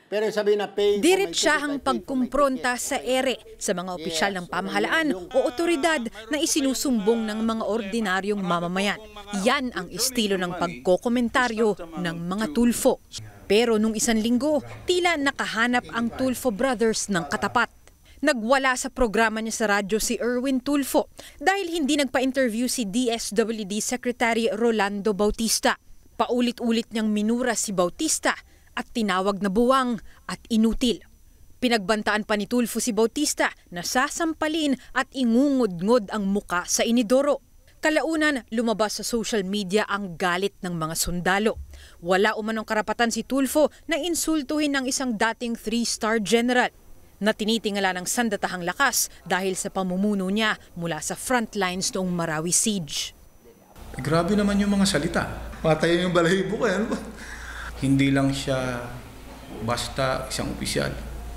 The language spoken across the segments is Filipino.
Pero sabihin na pay... Diretsahang pagkumpronta sa ere sa mga opisyal ng pamahalaan o otoridad na isinusumbong ng mga ordinaryong mamamayan. Yan ang estilo ng pagkokomentaryo ng mga Tulfo. Pero nung isang linggo, tila nakahanap ang Tulfo brothers ng katapat. Nagwala sa programa niya sa radyo si Erwin Tulfo dahil hindi nagpa-interview si DSWD Secretary Rolando Bautista. Paulit-ulit niyang minura si Bautista at tinawag na buwang at inutil. Pinagbantaan pa ni Tulfo si Bautista na sasampalin at ingungod-ngod ang muka sa inidoro. Kalaunan, lumabas sa social media ang galit ng mga sundalo. Wala umanong karapatan si Tulfo na insultuhin ng isang dating 3-star general na tinitingala ng sandatahang lakas dahil sa pamumuno niya mula sa front lines noong Marawi Siege. Grabe naman yung mga salita. Patayin yung balahibo ko. Ano ba? Hindi lang siya basta isang opisyal.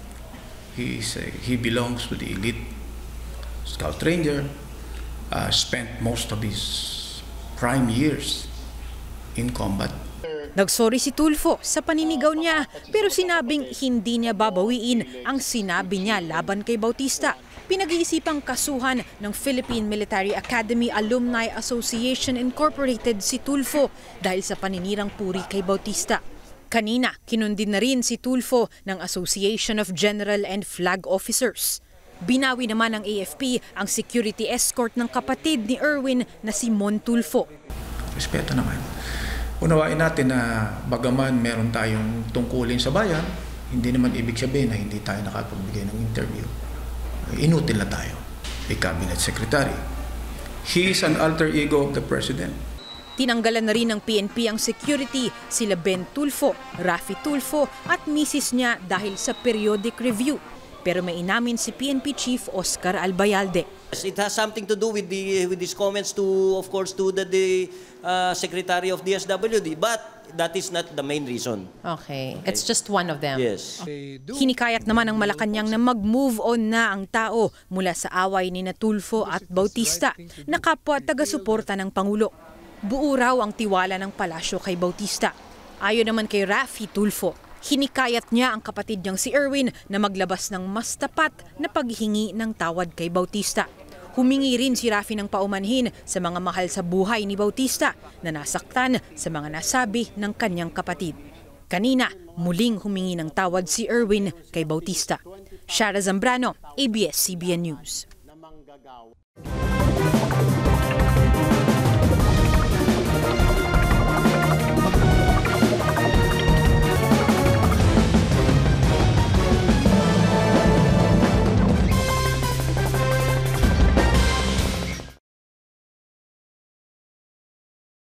He belongs to the elite Scout Ranger. Spent most of his prime years in combat. Nagsorry si Tulfo sa paninigaw niya pero sinabing hindi niya babawiin ang sinabi niya laban kay Bautista. Pinag-iisipang kasuhan ng Philippine Military Academy Alumni Association Incorporated si Tulfo dahil sa paninirang puri kay Bautista. Kanina, kinundin na rin si Tulfo ng Association of General and Flag Officers. Binawi naman ng AFP ang security escort ng kapatid ni Erwin na si Mon Tulfo. Respeto naman. Unawain natin na bagaman meron tayong tungkulin sa bayan, hindi naman ibig sabihin na hindi tayo nakapagbigay ng interview. Inutil na tayo. A cabinet secretary. He is an alter ego of the president. Tinanggalan na rin ng PNP ang security sila Ben Tulfo, Rafi Tulfo at misis niya dahil sa periodic review. Pero may inamin si PNP Chief Oscar Albayalde. It has something to do with these comments to, of course, to the Secretary of DSWD, but that is not the main reason. Okay, it's just one of them. Yes. Hinikayat naman ng Malacanang na mag-move on na ang tao mula sa away ni Tulfo at Bautista na kapwa taga-suporta ng Pangulo. Buo raw ang tiwala ng palasyo kay Bautista. Ayon naman kay Rafi Tulfo, hinikayat niya ang kapatid niyang si Erwin na maglabas ng mas tapat na paghingi ng tawad kay Bautista. Humingi rin si Rafi ng paumanhin sa mga mahal sa buhay ni Bautista na nasaktan sa mga nasabi ng kanyang kapatid. Kanina, muling humingi ng tawad si Erwin kay Bautista. Shara Zambrano, ABS-CBN News.